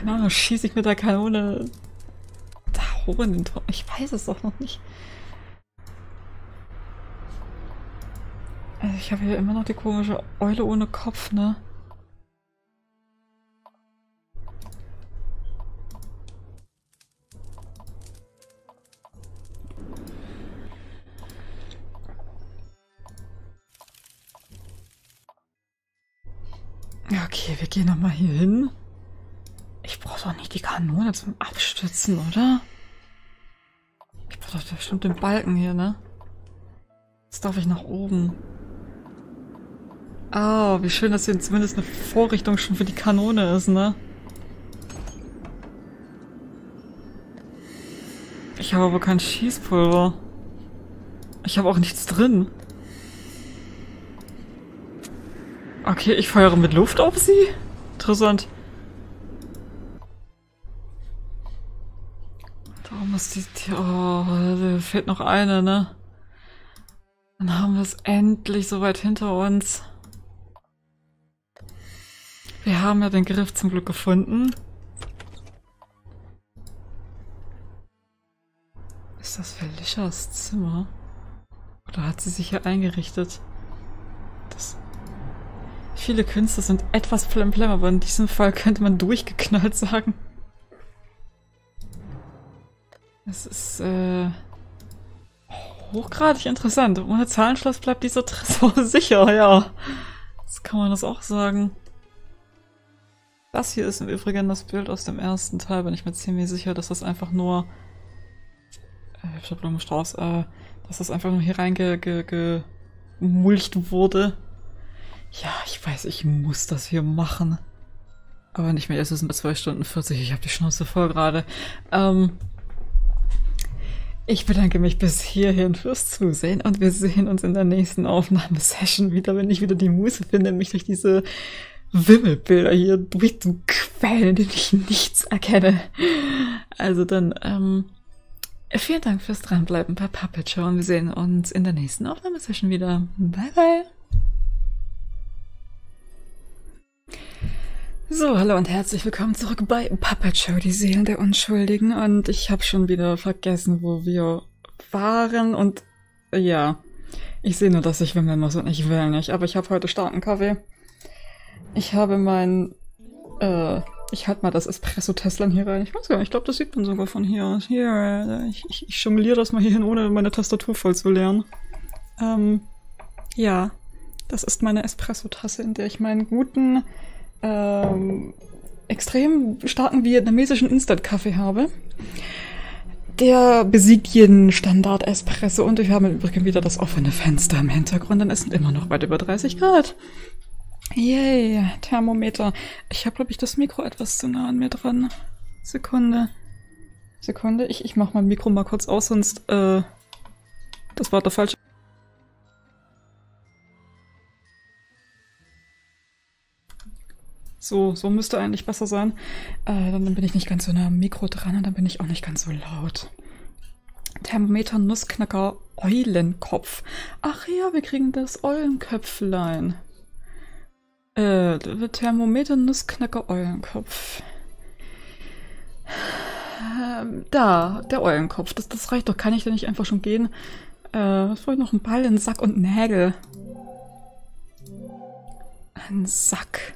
Keine Ahnung, schieße ich mit der Kanone da hoch in den Turm? Ich weiß es doch noch nicht. Also ich habe hier immer noch die komische Eule ohne Kopf, ne? Ja, okay, wir gehen nochmal hier hin. Ich brauche doch nicht die Kanone zum Abstützen, oder? Ich brauche doch bestimmt den Balken hier, ne? Jetzt darf ich nach oben. Ah, wie schön, dass hier zumindest eine Vorrichtung schon für die Kanone ist, ne? Ich habe aber kein Schießpulver. Ich habe auch nichts drin. Okay, ich feuere mit Luft auf sie? Interessant. Darum ist die... Oh, da fehlt noch eine, ne? Dann haben wir es endlich soweit hinter uns. Wir haben ja den Griff zum Glück gefunden. Ist das Felicias Zimmer? Oder hat sie sich hier eingerichtet? Das... Viele Künste sind etwas plemplem, aber in diesem Fall könnte man durchgeknallt sagen. Es ist, hochgradig interessant. Ohne Zahlenschloss bleibt dieser Tresor sicher, ja. Das kann man das auch sagen. Das hier ist im Übrigen das Bild aus dem ersten Teil. Bin ich mir ziemlich sicher, dass das einfach nur... Blumenstrauß, dass das einfach nur hier reingemulcht wurde. Ja, ich weiß, ich muss das hier machen. Aber nicht mehr, es ist mit 2 Stunden 40. Ich habe die Schnauze voll gerade. Ich bedanke mich bis hierhin fürs Zusehen und wir sehen uns in der nächsten Aufnahmesession wieder, wenn ich wieder die Muße finde, mich durch diese Wimmelbilder hier durchzuquälen, in denen ich nichts erkenne. Also dann, vielen Dank fürs Dranbleiben bei Puppet Show und wir sehen uns in der nächsten Aufnahmesession wieder. Bye, bye! So, hallo und herzlich willkommen zurück bei Puppet Show, die Seelen der Unschuldigen. Und ich habe schon wieder vergessen, wo wir waren. Und ja, ich sehe nur, dass ich wimmeln muss und ich will nicht. Aber ich habe heute starken Kaffee. Ich habe ich halte mal das Espresso-Teslan hier rein. Ich weiß gar nicht, ich glaube, das sieht man sogar von hier aus. Hier, ich jongliere das mal hier hin, ohne meine Tastatur voll zu leeren. Ja, das ist meine Espresso-Tasse, in der ich meinen guten... extrem starken vietnamesischen Instant-Kaffee habe. Der besiegt jeden Standard-Espresso und ich habe im Übrigen wieder das offene Fenster im Hintergrund, denn es sind immer noch weit über 30 Grad. Yay, Thermometer. Ich habe, glaube ich, das Mikro etwas zu nah an mir dran. Sekunde. Ich mache mein Mikro mal kurz aus, sonst, das war der falsche. So müsste eigentlich besser sein. Dann bin ich nicht ganz so nah am Mikro dran und dann bin ich auch nicht ganz so laut. Thermometer, Nussknacker, Eulenkopf. Ach ja, wir kriegen das Eulenköpflein. Thermometer, Nussknacker, Eulenkopf. Da, der Eulenkopf. Das reicht doch. Kann ich denn nicht einfach schon gehen? Was brauche ich noch? Ein Ball, einen Sack und Nägel. Ein Sack.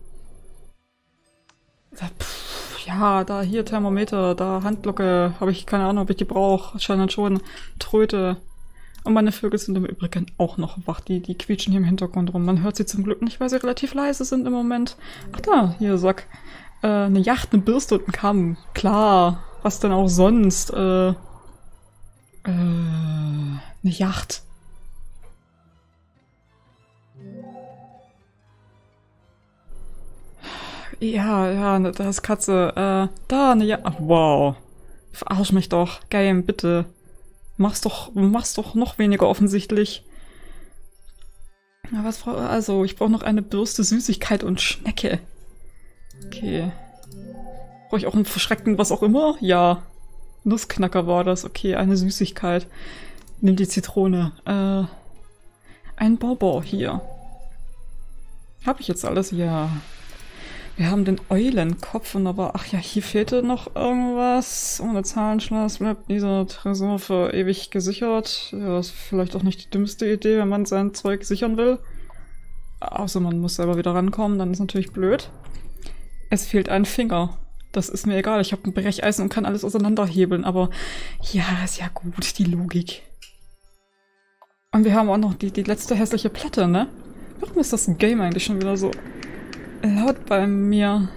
Ja, da hier Thermometer, da Handglocke, habe ich keine Ahnung, ob ich die brauche. Anscheinend schon. Tröte. Und meine Vögel sind im Übrigen auch noch wach. Die quietschen hier im Hintergrund rum. Man hört sie zum Glück nicht, weil sie relativ leise sind im Moment. Ach da, hier Sack. Eine Yacht, eine Bürste und ein Kamm. Klar. Was denn auch sonst? Eine Yacht. Ja, da ist Katze. Da, ne, ja. Ach, wow. Verarsch mich doch. Game, bitte. Mach's doch noch weniger offensichtlich. Ja, also, ich brauche noch eine Bürste, Süßigkeit und Schnecke. Okay. Brauche ich auch einen verschreckten was auch immer? Ja. Nussknacker war das. Okay, eine Süßigkeit. Nimm die Zitrone. Ein Bonbon hier. Hab ich jetzt alles? Ja. Wir haben den Eulenkopf und aber, ach ja, hier fehlte noch irgendwas. Ohne Zahlenschloss bleibt dieser Tresor für ewig gesichert. Ja, ist vielleicht auch nicht die dümmste Idee, wenn man sein Zeug sichern will. Außer man muss selber wieder rankommen, dann ist natürlich blöd. Es fehlt ein Finger. Das ist mir egal, ich habe ein Brecheisen und kann alles auseinanderhebeln, aber ja, ist ja gut, die Logik. Und wir haben auch noch die letzte hässliche Platte, ne? Warum ist das Game eigentlich schon wieder so laut bei mir?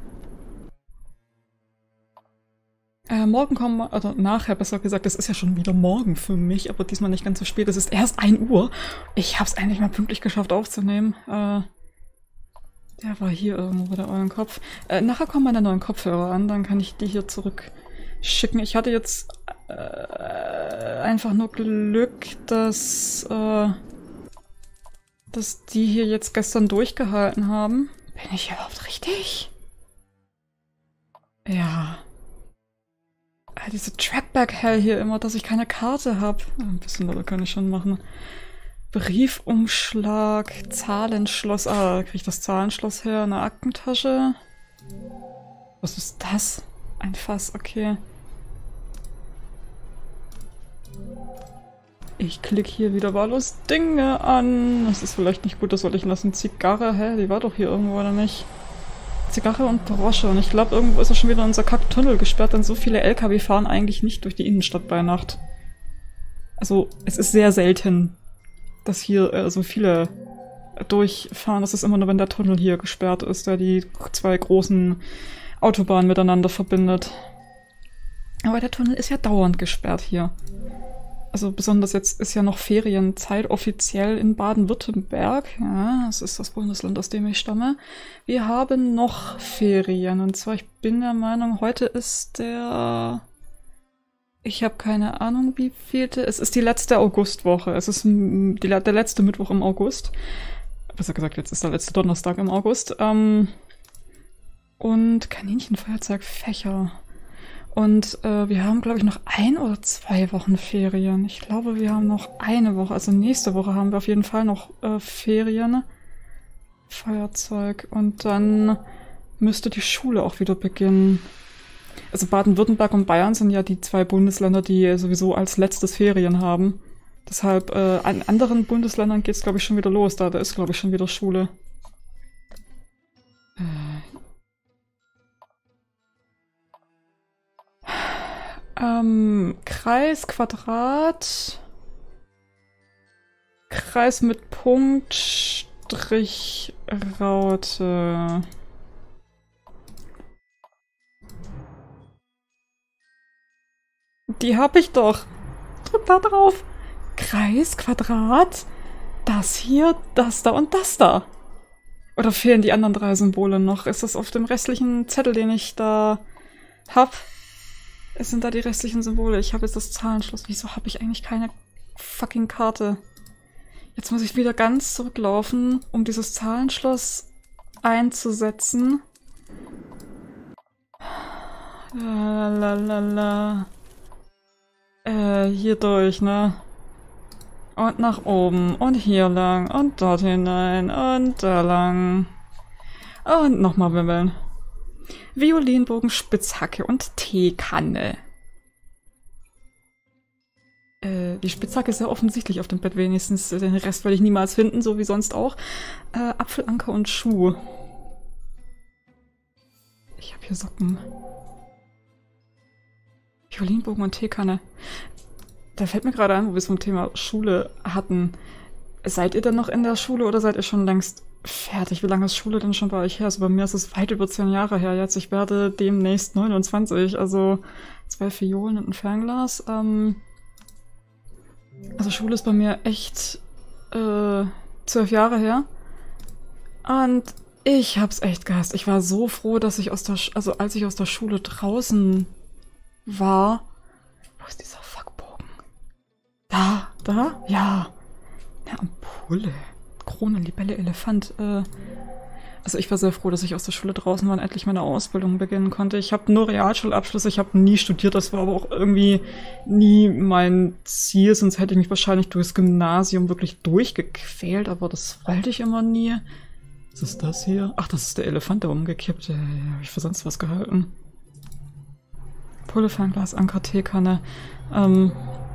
Morgen kommen wir, also nachher besser gesagt, es ist ja schon wieder morgen für mich, aber diesmal nicht ganz so spät. Es ist erst 1 Uhr. Ich hab's eigentlich mal pünktlich geschafft aufzunehmen. Der war hier irgendwo, der Eulenkopf. Nachher kommen meine neuen Kopfhörer an, dann kann ich die hier zurückschicken. Ich hatte jetzt einfach nur Glück, dass die hier jetzt gestern durchgehalten haben. Bin ich überhaupt richtig? Ja. Diese Trackback-Hell hier immer, dass ich keine Karte habe. Ein bisschen Leute kann ich schon machen. Briefumschlag, Zahlenschloss. Ah, da kriege ich das Zahlenschloss her. Eine Aktentasche. Was ist das? Ein Fass, okay. Ich klicke hier wieder wahllos Dinge an. Das ist vielleicht nicht gut, das soll ich lassen. Zigarre, hä? Die war doch hier irgendwo, oder nicht? Zigarre und Brosche. Und ich glaube, irgendwo ist auch schon wieder unser Kacktunnel gesperrt, denn so viele LKW fahren eigentlich nicht durch die Innenstadt bei Nacht. Also, es ist sehr selten, dass hier so viele durchfahren. Das ist immer nur, wenn der Tunnel hier gesperrt ist, der die 2 großen Autobahnen miteinander verbindet. Aber der Tunnel ist ja dauernd gesperrt hier. Also besonders jetzt ist ja noch Ferienzeit offiziell in Baden-Württemberg. Ja, das ist das Bundesland, aus dem ich stamme. Wir haben noch Ferien. Und zwar, ich bin der Meinung, heute ist der... Ich habe keine Ahnung, wie vielte. Es ist die letzte Augustwoche. Es ist der letzte Mittwoch im August. Besser gesagt, jetzt ist der letzte Donnerstag im August. Und Kaninchenfeuerzeug, Fächer. Und wir haben, glaube ich, noch 1 oder 2 Wochen Ferien. Ich glaube, wir haben noch eine Woche. Also nächste Woche haben wir auf jeden Fall noch Ferien. Feuerzeug. Und dann müsste die Schule auch wieder beginnen. Also Baden-Württemberg und Bayern sind ja die 2 Bundesländer, die sowieso als letztes Ferien haben. Deshalb, an anderen Bundesländern geht's, glaube ich, schon wieder los. Da ist, glaube ich, schon wieder Schule. Kreis, Quadrat, Kreis mit Punkt, Strich, Raute. Die hab ich doch. Drück da drauf. Kreis, Quadrat, das hier, das da und das da. Oder fehlen die anderen 3 Symbole noch? Ist das auf dem restlichen Zettel, den ich da hab? Es sind da die restlichen Symbole. Ich habe jetzt das Zahlenschloss. Wieso habe ich eigentlich keine fucking Karte? Jetzt muss ich wieder ganz zurücklaufen, um dieses Zahlenschloss einzusetzen. Lalalala. Hier durch, ne? Und nach oben. Und hier lang. Und dort hinein. Und da lang. Und nochmal wimmeln. Violinbogen, Spitzhacke und Teekanne. Die Spitzhacke ist ja offensichtlich auf dem Bett wenigstens. Den Rest werde ich niemals finden, so wie sonst auch. Apfelanker und Schuh. Ich habe hier Socken. Violinbogen und Teekanne. Da fällt mir gerade ein, wo wir es vom Thema Schule hatten. Seid ihr denn noch in der Schule oder seid ihr schon längst fertig? Wie lange ist Schule denn schon bei euch her? Also bei mir ist es weit über 10 Jahre her jetzt. Ich werde demnächst 29, also 2 Fiolen und ein Fernglas. Also Schule ist bei mir echt 12 Jahre her. Und ich hab's echt gehasst. Ich war so froh, dass ich als ich aus der Schule draußen war. Wo ist dieser Fuckbogen? Da? Ja. Eine Ampulle. Krone, Libelle, Elefant. Also ich war sehr froh, dass ich aus der Schule draußen war und endlich meine Ausbildung beginnen konnte. Ich habe nur Realschulabschluss, ich habe nie studiert, das war aber auch irgendwie nie mein Ziel, sonst hätte ich mich wahrscheinlich durchs Gymnasium wirklich durchgequält, aber das wollte ich immer nie. Was ist das hier? Ach, das ist der Elefant, der umgekippt. Ja, hab ich für sonst was gehalten. Pulle, Fernglas, Anker, Teekanne. Und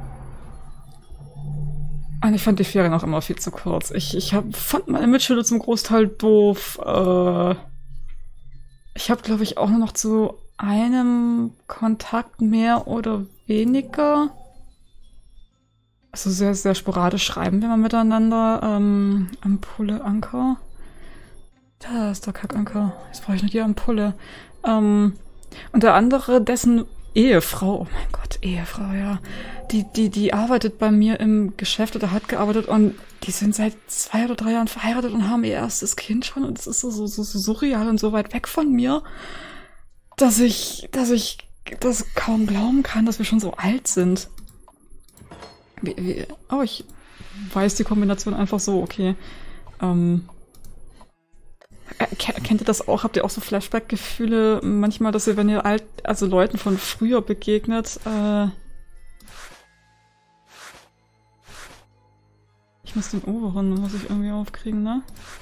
ich fand die Ferien auch immer viel zu kurz. Fand meine Mitschüler zum Großteil doof. Ich habe, glaube ich, auch nur noch zu einem Kontakt mehr oder weniger. Also sehr, sehr sporadisch schreiben wir mal miteinander. Ampulle, Anker. Da ist der Kackanker. Jetzt brauche ich noch die Ampulle. Und der andere, dessen Ehefrau, oh mein Gott, Ehefrau, ja. Die arbeitet bei mir im Geschäft oder hat gearbeitet und die sind seit 2 oder 3 Jahren verheiratet und haben ihr erstes Kind schon und es ist so surreal und so weit weg von mir, dass ich das kaum glauben kann, dass wir schon so alt sind. Oh, ich weiß die Kombination einfach so, okay. Kennt ihr das auch? Habt ihr auch so Flashback-Gefühle manchmal, dass ihr, wenn ihr also Leuten von früher begegnet, ich muss den oberen, muss ich irgendwie aufkriegen, ne?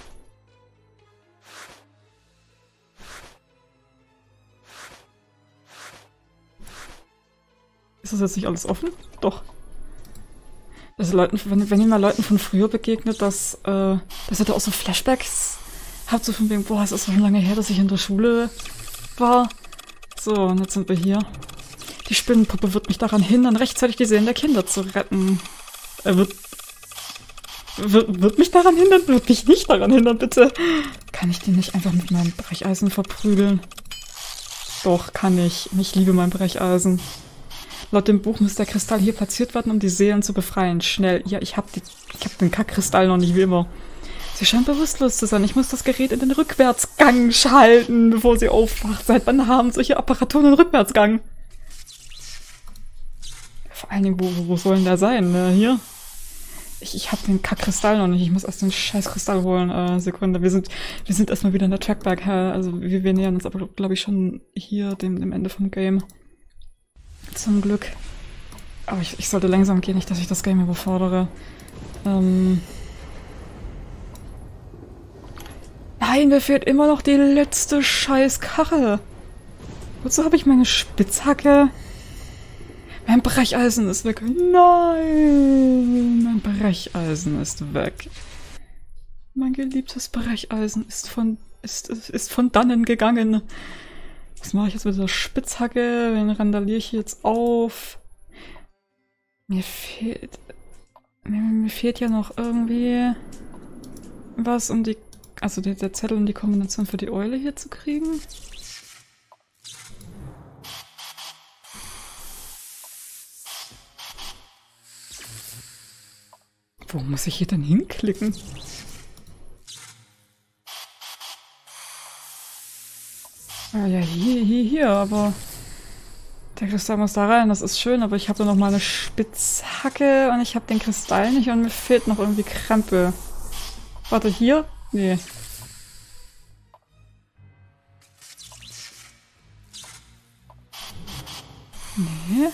Ist das jetzt nicht alles offen? Doch. Also Leuten, wenn ihr mal Leuten von früher begegnet, dass ihr da auch so Flashbacks habt, so von wegen, boah, es ist so lange her, dass ich in der Schule war. So, und jetzt sind wir hier. Die Spinnenpuppe wird mich daran hindern, rechtzeitig die Seelen der Kinder zu retten. Wird mich daran hindern? Wird mich nicht daran hindern, bitte. Kann ich den nicht einfach mit meinem Brecheisen verprügeln? Doch, kann ich. Ich liebe mein Brecheisen. Laut dem Buch muss der Kristall hier platziert werden, um die Seelen zu befreien. Schnell. Ja, ich hab den Kackkristall noch nicht, wie immer. Sie scheint bewusstlos zu sein. Ich muss das Gerät in den Rückwärtsgang schalten, bevor sie aufwacht. Seit wann haben solche Apparaturen einen Rückwärtsgang? Vor allen Dingen, wo soll denn der sein? Hier? Ich hab den Kackkristall noch nicht. Ich muss erst den Scheißkristall holen. Sekunde. Wir sind erstmal wieder in der Trackback. Also wir nähern uns aber, glaube ich, schon hier dem Ende vom Game. Zum Glück. Aber ich sollte langsam gehen, nicht, dass ich das Game überfordere. Nein, mir fehlt immer noch die letzte Scheißkarre. Wozu habe ich meine Spitzhacke? Mein Brecheisen ist weg. Nein, mein Brecheisen ist weg. Mein geliebtes Brecheisen ist von dannen gegangen. Was mache ich jetzt mit der Spitzhacke? Wen randaliere ich jetzt auf? Mir fehlt ja noch irgendwie was, um die, also der Zettel, um die Kombination für die Eule hier zu kriegen. Wo muss ich hier denn hinklicken? Ah ja, hier, aber der Kristall muss da rein, das ist schön, aber ich habe da noch mal eine Spitzhacke und ich habe den Kristall nicht und mir fehlt noch irgendwie Krempel. Warte, hier? Nee. Nee.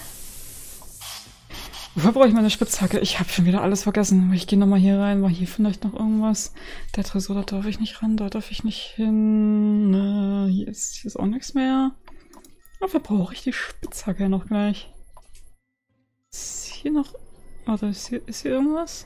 Wofür brauche ich meine Spitzhacke? Ich habe schon wieder alles vergessen. Ich gehe nochmal hier rein. War hier vielleicht noch irgendwas? Der Tresor, da darf ich nicht ran, da darf ich nicht hin. Hier ist auch nichts mehr. Dafür brauche ich die Spitzhacke noch gleich. Ist hier noch... Warte, ist hier irgendwas?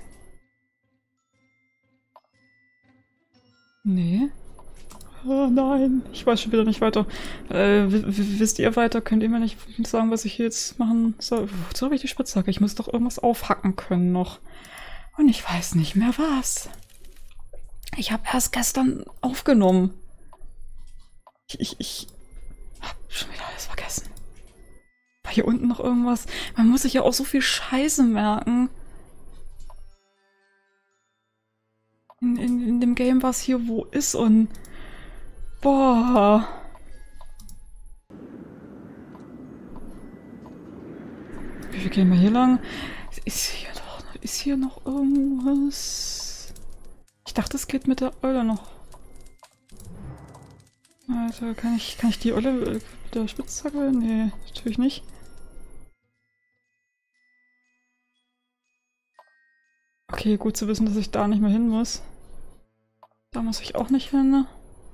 Nee. Oh nein, ich weiß schon wieder nicht weiter. Wisst ihr weiter? Könnt ihr mir nicht sagen, was ich hier jetzt machen soll? Wozu habe ich die Spitzhacke? Ich muss doch irgendwas aufhacken können noch. Und ich weiß nicht mehr was. Ich habe erst gestern aufgenommen. Ich hab schon wieder alles vergessen. War hier unten noch irgendwas? Man muss sich ja auch so viel Scheiße merken. In dem Game, was hier wo ist und... Boah. Wie viel gehen wir hier lang? Ist hier noch irgendwas? Ich dachte, es geht mit der Eule noch. Also, kann ich die Eule mit der Spitzhacke? Nee, natürlich nicht. Okay, gut zu wissen, dass ich da nicht mehr hin muss. Da muss ich auch nicht hin.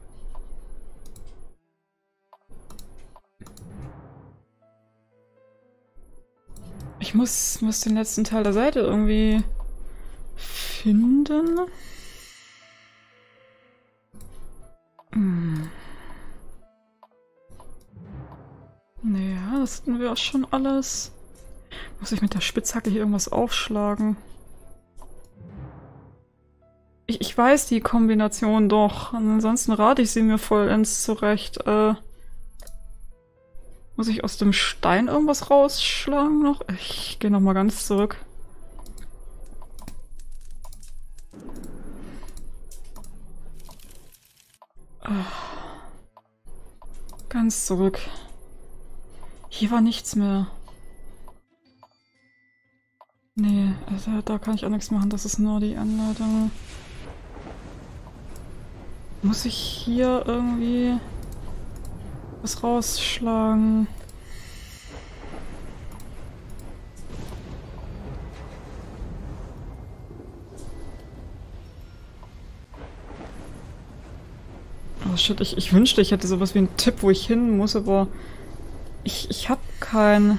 Ich muss den letzten Teil der Seite irgendwie finden. Naja, das hatten wir auch schon alles. Muss ich mit der Spitzhacke hier irgendwas aufschlagen? Ich weiß die Kombination doch. Ansonsten rate ich sie mir vollends zurecht. Muss ich aus dem Stein irgendwas rausschlagen noch? Ich gehe nochmal ganz zurück. Ganz zurück. Hier war nichts mehr. Nee, also da kann ich auch nichts machen. Das ist nur die Anleitung. Muss ich hier irgendwie was rausschlagen? Oh shit, ich wünschte, ich hätte sowas wie einen Tipp, wo ich hin muss, aber ich hab keinen.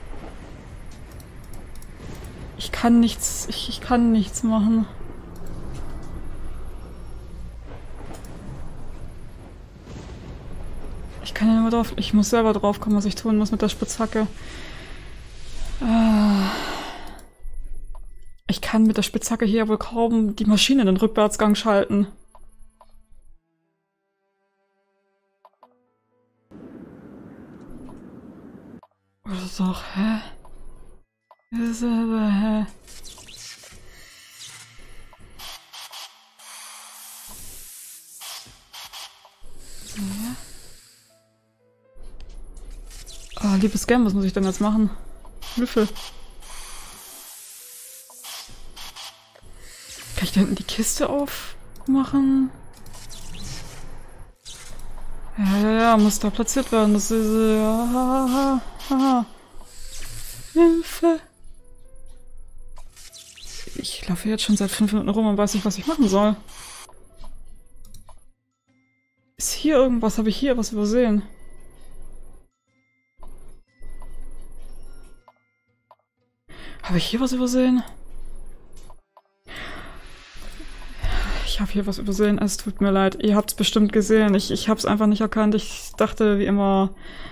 Ich kann nichts, ich kann nichts machen. Ich kann ja nur drauf, ich muss selber drauf kommen, was ich tun muss mit der Spitzhacke. Ich kann mit der Spitzhacke hier wohl kaum die Maschine in den Rückwärtsgang schalten. Oder doch, hä? Ist aber, hä? Ja. Ah, liebes Game, was muss ich denn jetzt machen? Hilfe. Kann ich da hinten die Kiste aufmachen? Ja, muss da platziert werden. Das ist, ja, Hilfe. Ich laufe jetzt schon seit 5 Minuten rum und weiß nicht, was ich machen soll. Ist hier irgendwas? Habe ich hier was übersehen? Habe ich hier was übersehen? Ich habe hier was übersehen. Es tut mir leid. Ihr habt es bestimmt gesehen. Ich habe es einfach nicht erkannt. Ich dachte, wie immer,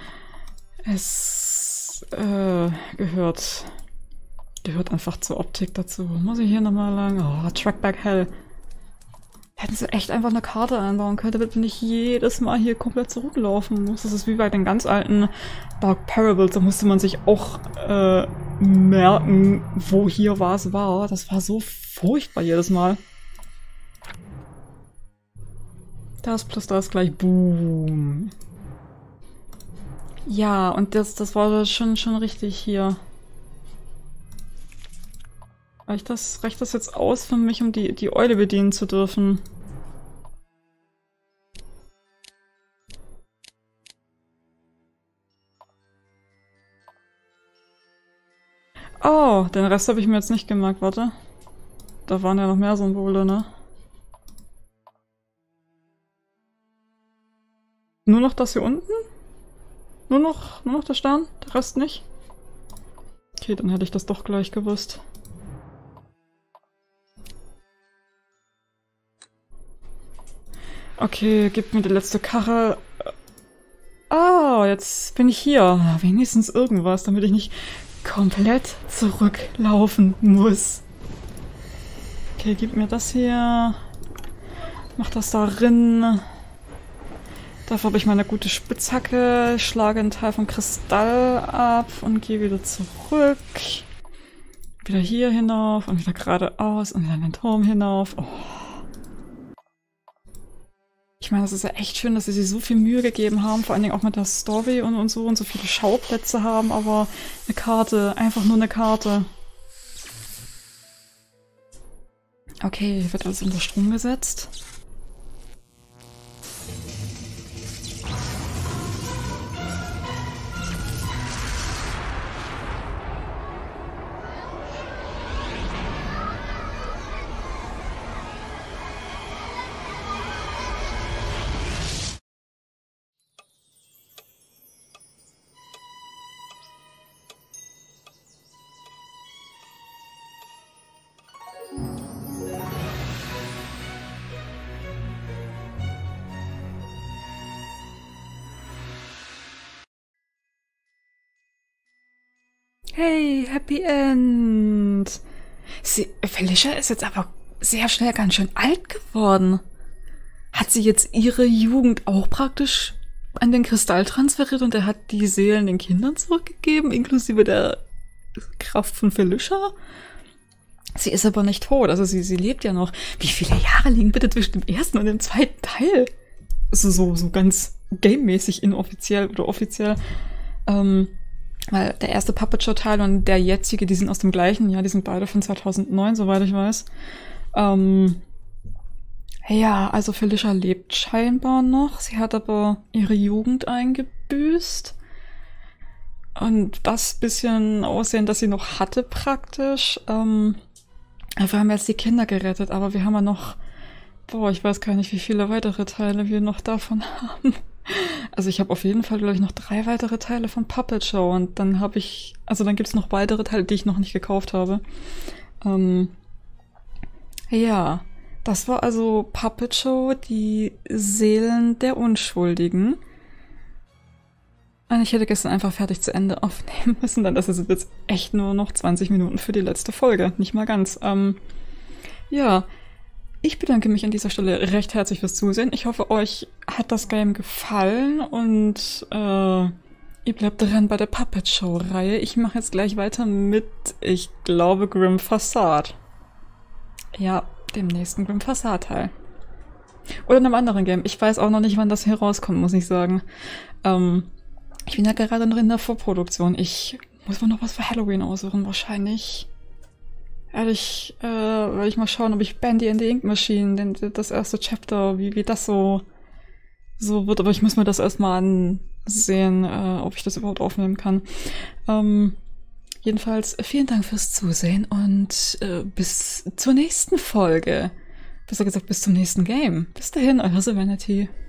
es gehört einfach zur Optik dazu. Muss ich hier nochmal lang? Oh, Trackback Hell. Hätten sie echt einfach eine Karte einbauen können, damit man nicht jedes Mal hier komplett zurücklaufen muss. Das ist wie bei den ganz alten Dark Parables. Da musste man sich auch merken, wo hier was war. Das war so furchtbar jedes Mal. Das plus das gleich Boom. Ja, und das war schon richtig hier. Reicht das jetzt aus für mich, um die Eule bedienen zu dürfen? Oh, den Rest habe ich mir jetzt nicht gemerkt, warte. Da waren ja noch mehr Symbole, ne? Nur noch das hier unten? Nur noch der Stern? Der Rest nicht? Okay, dann hätte ich das doch gleich gewusst. Okay, gib mir die letzte Karre. Ah, jetzt bin ich hier. Wenigstens irgendwas, damit ich nicht komplett zurücklaufen muss. Okay, gib mir das hier. Mach das da drin. Dafür habe ich meine gute Spitzhacke, schlage einen Teil vom Kristall ab und gehe wieder zurück. Wieder hier hinauf und wieder geradeaus und wieder in den Turm hinauf. Oh. Ich meine, das ist ja echt schön, dass sie sich so viel Mühe gegeben haben, vor allen Dingen auch mit der Story und so viele Schauplätze haben, aber eine Karte, einfach nur eine Karte. Okay, wird alles unter Strom gesetzt. Hey, Happy End. Felicia ist jetzt aber sehr schnell ganz schön alt geworden. Hat sie jetzt ihre Jugend auch praktisch an den Kristall transferiert und er hat die Seelen den Kindern zurückgegeben, inklusive der Kraft von Felicia? Sie ist aber nicht tot, also sie lebt ja noch. Wie viele Jahre liegen bitte zwischen dem ersten und dem zweiten Teil? Also so ganz gamemäßig inoffiziell oder offiziell. Weil der erste Puppet Show Teil und der jetzige, die sind aus dem gleichen Jahr, die sind beide von 2009, soweit ich weiß. Ja, also Felicia lebt scheinbar noch. Sie hat aber ihre Jugend eingebüßt. Und das bisschen Aussehen, das sie noch hatte praktisch. Wir haben jetzt die Kinder gerettet, aber wir haben ja noch, ich weiß gar nicht, wie viele weitere Teile wir noch davon haben. Also ich habe auf jeden Fall, glaube ich, noch 3 weitere Teile von Puppet Show und dann dann gibt's noch weitere Teile, die ich noch nicht gekauft habe. Ja, das war also Puppet Show, die Seelen der Unschuldigen. Und ich hätte gestern einfach fertig zu Ende aufnehmen müssen, dann ist es jetzt echt nur noch 20 Minuten für die letzte Folge, nicht mal ganz. Ja, ich bedanke mich an dieser Stelle recht herzlich fürs Zusehen. Ich hoffe, euch hat das Game gefallen und ihr bleibt dran bei der Puppet Show-Reihe. Ich mache jetzt gleich weiter mit, ich glaube, Grim Facade. Ja, dem nächsten Grim Facade-Teil. Oder einem anderen Game. Ich weiß auch noch nicht, wann das hier rauskommt, muss ich sagen. Ich bin ja gerade noch in der Vorproduktion. Ich muss mir noch was für Halloween aussuchen, wahrscheinlich. Werde ich mal schauen, ob ich Bandy and the Ink Machine, das erste Chapter, wie das so wird. Aber ich muss mir das erstmal ansehen, ob ich das überhaupt aufnehmen kann. Jedenfalls vielen Dank fürs Zusehen und bis zur nächsten Folge. Besser gesagt, bis zum nächsten Game. Bis dahin, eure Serenity.